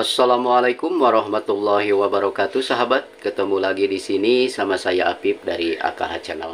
Assalamualaikum warahmatullahi wabarakatuh, sahabat. Ketemu lagi di sini sama saya Apip dari AKH Channel.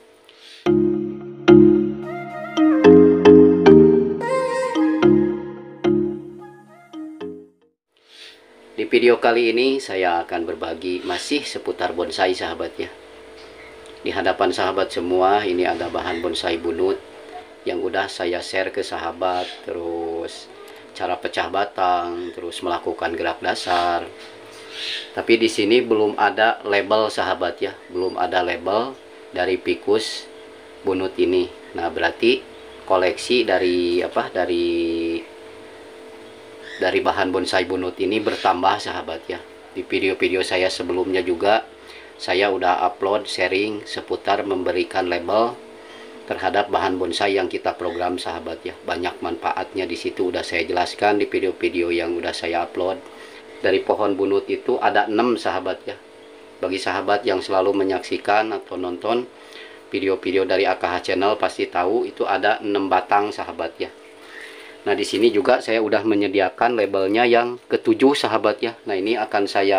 Di video kali ini saya akan berbagi masih seputar bonsai, sahabat ya. Di hadapan sahabat semua, ini ada bahan bonsai bunut yang udah saya share ke sahabat, terus cara pecah batang, terus melakukan gerak dasar. Tapi di sini belum ada label, sahabat ya, belum ada label dari Ficus bunut ini. Nah, berarti koleksi dari bahan bonsai bunut ini bertambah, sahabat ya. Di video-video saya sebelumnya juga saya udah upload sharing seputar memberikan label terhadap bahan bonsai yang kita program, sahabat ya. Banyak manfaatnya di situ udah saya jelaskan di video-video yang udah saya upload. Dari pohon bunut itu ada 6, sahabat ya. Bagi sahabat yang selalu menyaksikan atau nonton video-video dari AKH Channel pasti tahu itu ada 6 batang, sahabat ya. Nah, di sini juga saya udah menyediakan labelnya yang ketujuh, sahabat ya. Nah, ini akan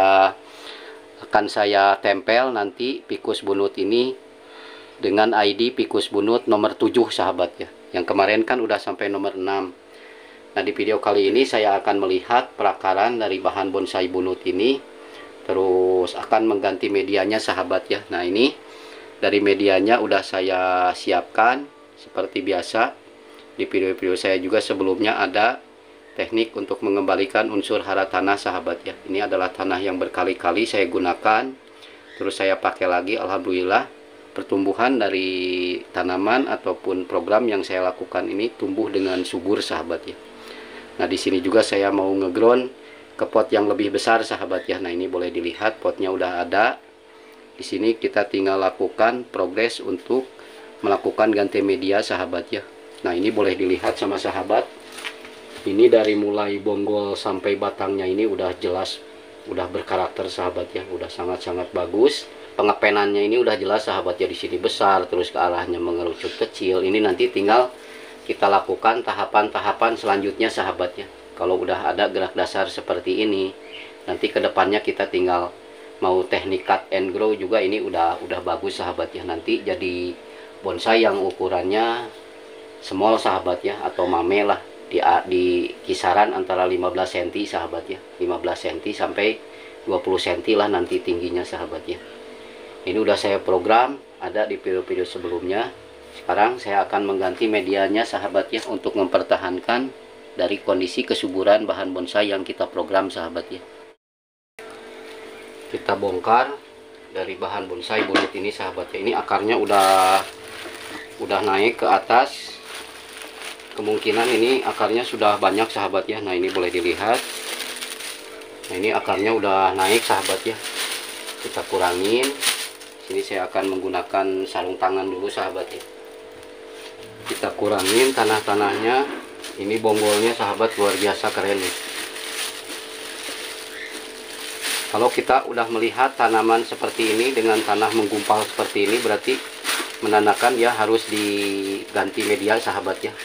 saya tempel nanti Ficus bunut ini dengan ID Ficus bunut nomor 7, sahabat ya. Yang kemarin kan udah sampai nomor 6. Nah, di video kali ini saya akan melihat perakaran dari bahan bonsai bunut ini, terus akan mengganti medianya, sahabat ya. Nah, ini dari medianya udah saya siapkan seperti biasa. Di video-video saya juga sebelumnya ada teknik untuk mengembalikan unsur hara tanah, sahabat ya. Ini adalah tanah yang berkali-kali saya gunakan, terus saya pakai lagi. Alhamdulillah, pertumbuhan dari tanaman ataupun program yang saya lakukan ini tumbuh dengan subur, sahabat ya. Nah, di sini juga saya mau ngeground ke pot yang lebih besar, sahabat ya. Nah, ini boleh dilihat potnya udah ada. Di sini kita tinggal lakukan progres untuk melakukan ganti media, sahabat ya. Nah, ini boleh dilihat sama sahabat. Ini dari mulai bonggol sampai batangnya ini udah jelas, udah berkarakter, sahabat ya. Udah sangat-sangat bagus. Pengepenannya ini udah jelas, sahabat ya. Di sini besar, terus ke arahnya mengerucut kecil. Ini nanti tinggal kita lakukan tahapan-tahapan selanjutnya, sahabat ya. Kalau udah ada gerak dasar seperti ini, nanti kedepannya kita tinggal mau teknik cut and grow juga ini udah bagus, sahabat ya. Nanti jadi bonsai yang ukurannya small, sahabat ya, atau mame lah, di kisaran antara 15 cm, sahabat ya. 15 cm sampai 20 cm lah nanti tingginya, sahabat ya. Ini udah saya program, ada di video-video sebelumnya. Sekarang saya akan mengganti medianya, sahabat ya, untuk mempertahankan dari kondisi kesuburan bahan bonsai yang kita program, sahabat ya. Kita bongkar dari bahan bonsai bunut ini, sahabat ya. Ini akarnya udah naik ke atas. Kemungkinan ini akarnya sudah banyak, sahabat ya. Nah, ini boleh dilihat. Nah, ini akarnya udah naik, sahabat ya. Kita kurangin. Sini saya akan menggunakan sarung tangan dulu, sahabat ya. Kita kurangin tanah-tanahnya. Ini bonggolnya, sahabat, luar biasa keren nih. Kalau kita udah melihat tanaman seperti ini dengan tanah menggumpal seperti ini, berarti menandakan ya harus diganti media, sahabat ya.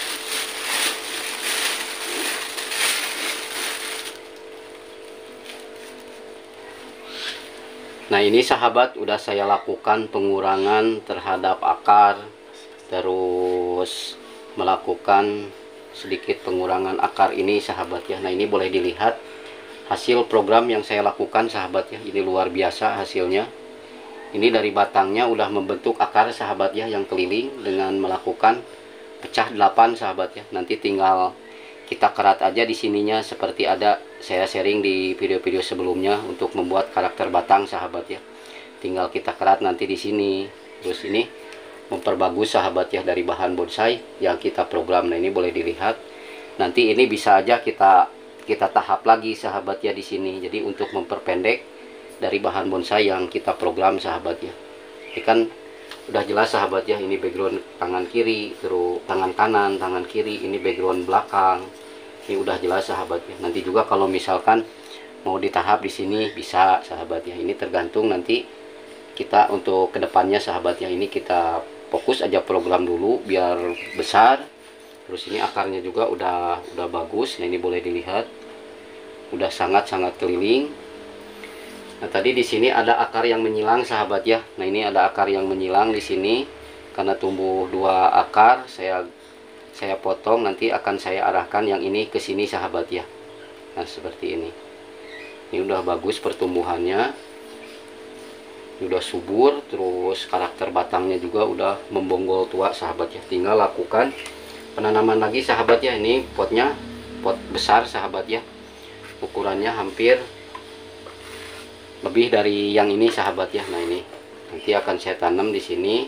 Nah, ini sahabat udah saya lakukan pengurangan terhadap akar, terus melakukan sedikit pengurangan akar ini, sahabat ya. Nah, ini boleh dilihat hasil program yang saya lakukan, sahabat ya. Ini luar biasa hasilnya. Ini dari batangnya udah membentuk akar, sahabat ya, yang keliling dengan melakukan pecah 8, sahabat ya. Nanti tinggal kita kerat aja di sininya seperti ada saya sharing di video-video sebelumnya untuk membuat karakter batang, sahabat ya. Tinggal kita kerat nanti di sini. Terus ini memperbagus, sahabat ya, dari bahan bonsai yang kita program. Nah, ini boleh dilihat. Nanti ini bisa aja kita tahap lagi, sahabat ya, di sini. Jadi untuk memperpendek dari bahan bonsai yang kita program, sahabat ya. Ini kan udah jelas, sahabat ya. Ini background tangan kiri, terus tangan kanan, tangan kiri, ini background belakang. Ini udah jelas, sahabat ya. Nanti juga kalau misalkan mau ditahap di sini bisa, sahabat ya. Ini tergantung nanti kita untuk kedepannya, sahabat ya. Ini kita fokus aja program dulu biar besar. Terus ini akarnya juga udah bagus. Nah, ini boleh dilihat. udah sangat-sangat keliling. Nah, tadi di sini ada akar yang menyilang sahabat ya. Nah, ini ada akar yang menyilang di sini karena tumbuh 2 akar. Saya potong, nanti akan saya arahkan yang ini ke sini sahabat ya. Nah, seperti ini. Ini udah bagus pertumbuhannya. Ini udah subur, terus karakter batangnya juga udah membonggol tua sahabat ya. Tinggal lakukan penanaman lagi sahabat ya. Ini potnya pot besar sahabat ya. Ukurannya hampir lebih dari yang ini sahabat ya. Nah, ini nanti akan saya tanam di sini.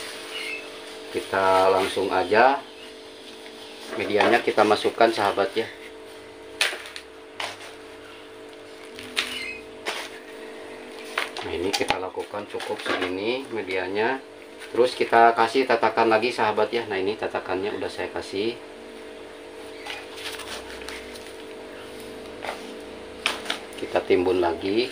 Kita langsung aja medianya kita masukkan sahabat ya. Nah, ini kita lakukan cukup segini medianya. Terus kita kasih tatakan lagi sahabat ya. Nah, ini tatakannya udah saya kasih. Kita timbun lagi.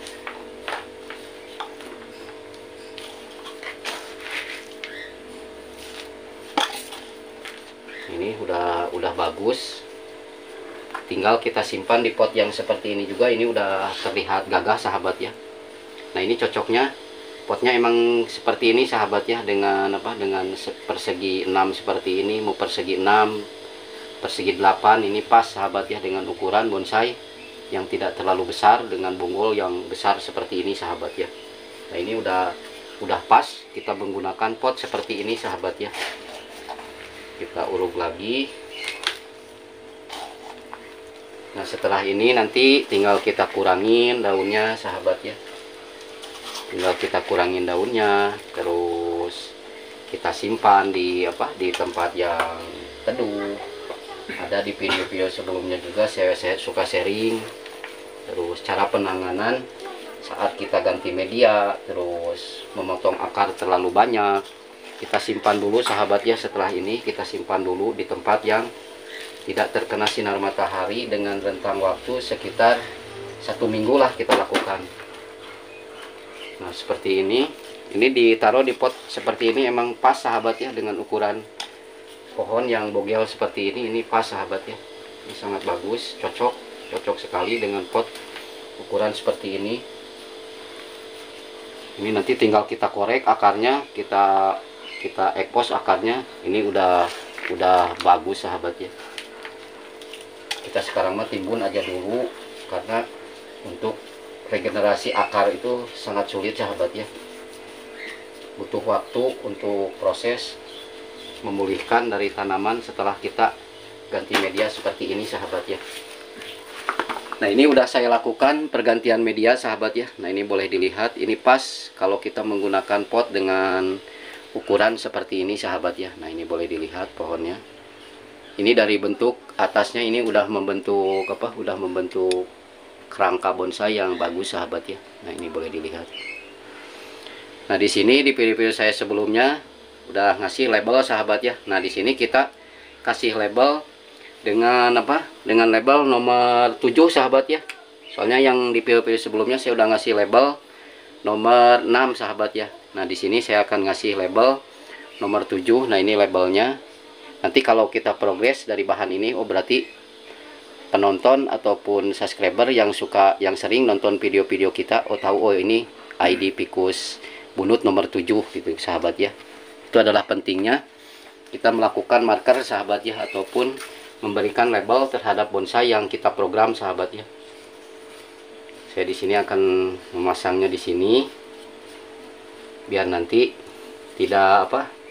Ini udah bagus. Tinggal kita simpan di pot yang seperti ini juga. Ini udah terlihat gagah sahabat ya. Nah, ini cocoknya potnya emang seperti ini sahabat ya, dengan dengan persegi 6 seperti ini, mau persegi 6, persegi 8, ini pas sahabat ya dengan ukuran bonsai yang tidak terlalu besar dengan bonggol yang besar seperti ini sahabat ya. Nah, ini udah pas kita menggunakan pot seperti ini sahabat ya. Kita uruk lagi. Nah, setelah ini nanti tinggal kita kurangin daunnya sahabat ya. Tinggal kita kurangin daunnya, terus kita simpan di tempat yang teduh. Ada di video-video sebelumnya juga saya suka sharing. Terus cara penanganan saat kita ganti media, terus memotong akar terlalu banyak, kita simpan dulu sahabat ya. Setelah ini kita simpan dulu di tempat yang tidak terkena sinar matahari dengan rentang waktu sekitar 1 minggu lah kita lakukan. Nah, seperti ini ditaruh di pot seperti ini emang pas sahabat ya, dengan ukuran pohon yang bogel seperti ini pas sahabat ya. Ini sangat bagus, cocok sekali dengan pot ukuran seperti ini. Ini nanti tinggal kita korek akarnya, kita ekspos akarnya. Ini udah bagus sahabat ya. Kita sekarang mah timbun aja dulu, karena untuk regenerasi akar itu sangat sulit sahabat ya. Butuh waktu untuk proses memulihkan dari tanaman setelah kita ganti media seperti ini sahabat ya. Nah, ini udah saya lakukan pergantian media sahabat ya. Nah, ini boleh dilihat, ini pas kalau kita menggunakan pot dengan ukuran seperti ini sahabat ya. Nah, ini boleh dilihat pohonnya. Ini dari bentuk atasnya ini udah membentuk kerangka bonsai yang bagus sahabat ya. Nah, ini boleh dilihat. Nah, di sini di video-video saya sebelumnya udah ngasih label sahabat ya. Nah, di sini kita kasih label dengan dengan label nomor 7 sahabat ya. Soalnya yang di video-video sebelumnya saya udah ngasih label nomor 6 sahabat ya. Nah, di sini saya akan ngasih label nomor 7. Nah, ini labelnya. Nanti kalau kita progres dari bahan ini, oh berarti penonton ataupun subscriber yang sering nonton video-video kita, oh tahu, oh ini ID Ficus bunut nomor 7 gitu sahabat ya. Itu adalah pentingnya kita melakukan marker sahabat ya, ataupun memberikan label terhadap bonsai yang kita program sahabat ya. Saya di sini akan memasangnya di sini biar nanti tidak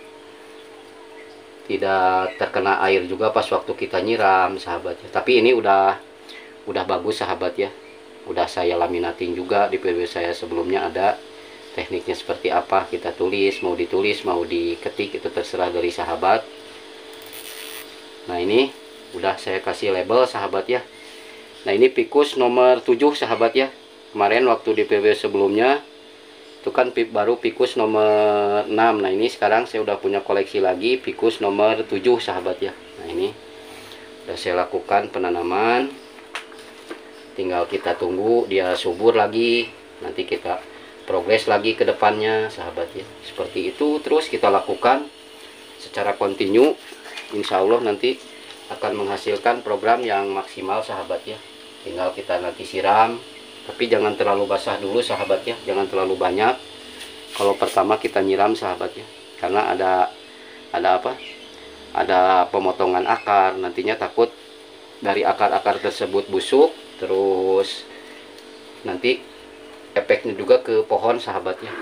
terkena air juga pas waktu kita nyiram sahabat ya. Tapi ini udah bagus sahabat ya. Udah saya laminating juga. Di video saya sebelumnya ada tekniknya seperti apa kita tulis, mau ditulis mau diketik itu terserah dari sahabat. Nah, ini udah saya kasih label sahabat ya. Nah, ini Ficus nomor 7 sahabat ya. Kemarin waktu di video sebelumnya itu kan baru Ficus nomor 6. Nah, ini sekarang saya udah punya koleksi lagi Ficus nomor 7 sahabat ya. Nah, ini udah saya lakukan penanaman. Tinggal kita tunggu dia subur lagi. Nanti kita progres lagi ke depannya sahabat ya. Seperti itu terus kita lakukan secara kontinu. Insya Allah nanti akan menghasilkan program yang maksimal sahabat ya. tinggal kita nanti siram, tapi jangan terlalu basah dulu sahabat ya, jangan terlalu banyak kalau pertama kita nyiram sahabat ya, karena ada apa, ada pemotongan akar, nantinya takut dari akar-akar tersebut busuk, terus nanti efeknya juga ke pohon sahabat ya.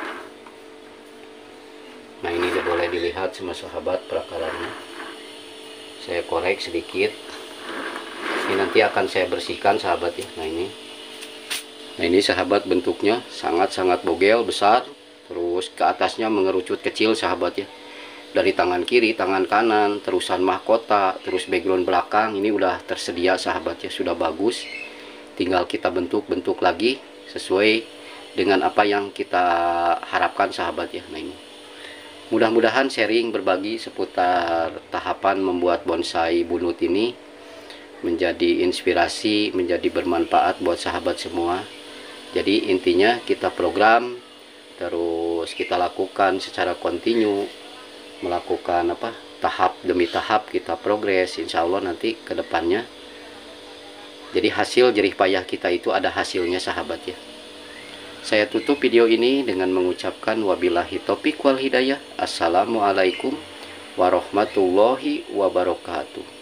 Nah ini boleh dilihat sama sahabat perakarannya, saya korek sedikit. Ini nanti akan saya bersihkan sahabat ya. Nah ini sahabat, bentuknya sangat-sangat bogel besar, terus ke atasnya mengerucut kecil sahabat ya. Dari tangan kiri, tangan kanan, terusan mahkota, terus background belakang ini udah tersedia sahabat ya, sudah bagus. Tinggal kita bentuk-bentuk lagi sesuai dengan apa yang kita harapkan sahabat ya. Nah ini mudah-mudahan sharing berbagi seputar tahapan membuat bonsai bunut ini menjadi inspirasi, menjadi bermanfaat buat sahabat semua. Jadi intinya kita program, terus kita lakukan secara kontinu, melakukan apa, tahap demi tahap kita progres, insya Allah nanti ke depannya jadi hasil jerih payah kita itu ada hasilnya sahabat ya. Saya tutup video ini dengan mengucapkan wabillahi taufiq wal hidayah. Assalamualaikum warahmatullahi wabarakatuh.